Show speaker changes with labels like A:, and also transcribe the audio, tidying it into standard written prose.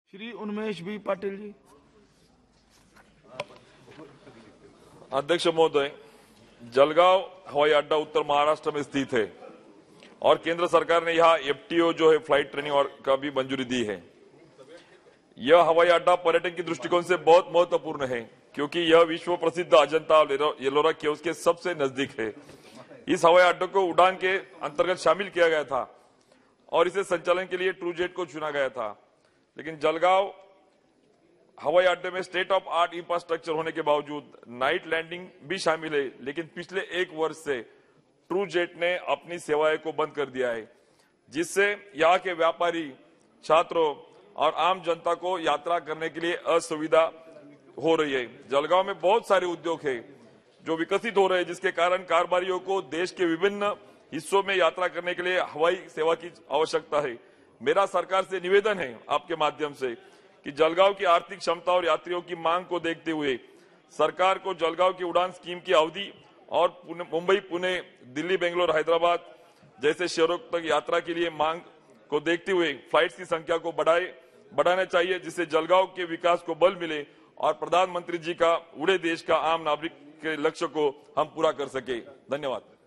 A: Shri Unmesh B Patil ji.
B: अध्यक्ष महोदय, जलगांव हवाई अड्डा उत्तर महाराष्ट्र में स्थित है और केंद्र सरकार ने यहाँ एफटीओ जो है फ्लाइट ट्रेनिंग और का भी मंजूरी दी है। यह हवाई अड्डा पर्यटन की दृष्टिकोण से बहुत महत्वपूर्ण है क्योंकि यह विश्व प्रसिद्ध अजंता एलोरा केव्स के सबसे नजदीक है। इस हवाई अड्डे को उड़ान के अंतर्गत शामिल किया गया था और इसे संचालन के लिए ट्रूजेट को चुना गया था, लेकिन जलगांव हवाई अड्डे में स्टेट ऑफ आर्ट इंफ्रास्ट्रक्चर होने के बावजूद नाइट लैंडिंग भी शामिल है, लेकिन पिछले 1 वर्ष से ट्रूजेट ने अपनी सेवाएं को बंद कर दिया है, जिससे यहाँ के व्यापारी, छात्रों और आम जनता को यात्रा करने के लिए असुविधा हो रही है। जलगांव में बहुत सारे उद्योग है जो विकसित हो रहे हैं, जिसके कारण कारोबारियों को देश के विभिन्न हिस्सों में यात्रा करने के लिए हवाई सेवा की आवश्यकता है। मेरा सरकार से निवेदन है आपके माध्यम से कि जलगांव की आर्थिक क्षमता और यात्रियों की मांग को देखते हुए सरकार को जलगांव की उड़ान स्कीम की अवधि और मुंबई, पुणे, दिल्ली, बेंगलोर, हैदराबाद जैसे शहरों तक यात्रा के लिए मांग को देखते हुए फ्लाइट्स की संख्या को बढ़ाना चाहिए, जिससे जलगांव के विकास को बल मिले और प्रधानमंत्री जी का उड़े देश का आम नागरिक के लक्ष्य को हम पूरा कर सके। धन्यवाद।